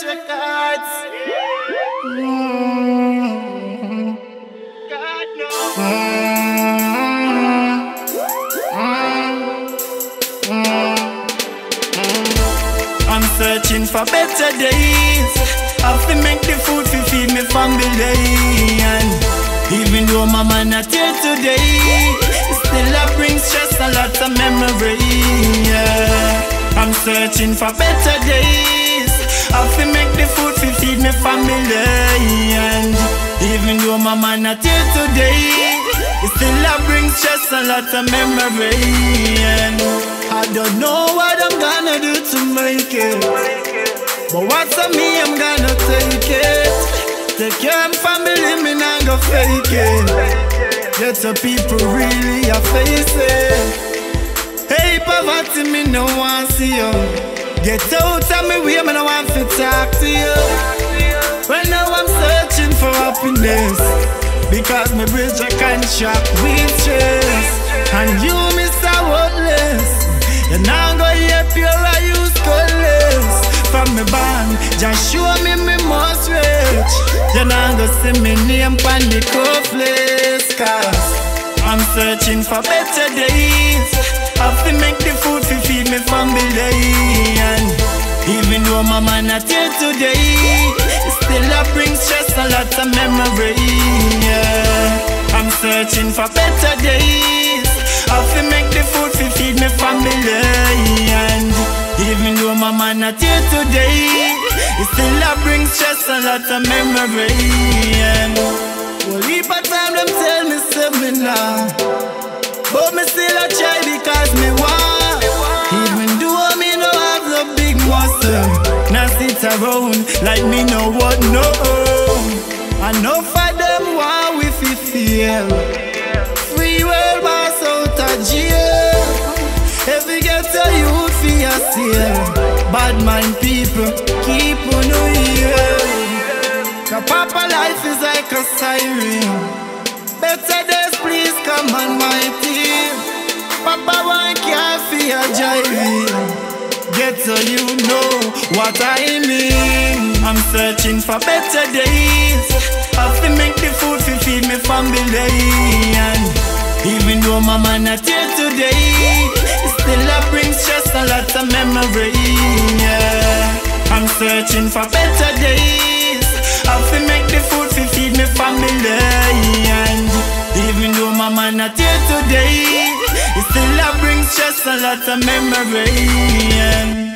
Prince Records. God knows. I'm searching for better days. Have to make the food to feed me family. And even though my man not here today, still I bring stress, a lot of memory. Yeah. I'm searching for better days. Have to make the food to feed me family. And even though my man not here today, still I bring stress, a lot of memory. And I don't know what I'm gonna do to make it, but what's on me, I'm gonna take it. Take care of family, me not go fake it. Get the people really a face it. Hey, poverty, me no want see you. Get out of me way, me no want to talk to you. Right now I'm searching for happiness, because my bridge I can't shock with stress. And you, Mr. Worthless, you now go here pure, I use colors. From me band, just show me most rich. You now go see me name pan the cuffless. Cause I'm searching for better days. Have to make the food to feed me family. And even though my man not here today, still I bring stress, a lot of memory. Yeah. I'm searching for better days. Have to make the food to feed me family. And even though my man not here today, still I bring stress, a lot of memory. And well, heap of time them tell me seminar, but me still a try because me want. Even though me no have the big muscle, now sit around like me know what no. I know for them want we feel free world boss out of jail. Every get a youth for your sale. Bad mind people keep on here. Cause Papa life is like a siren. Better days please come on my team. Papa want care for your driving. Get so you know what I mean. I'm searching for better days. Have to make the food to feed me family. And even though my man not here today, still I bring stress, a lot of memory. Yeah. I'm searching for better days. Have to make the food to feed me family. And even though my man not here today, still I bring stress, a lot of memory. Yeah.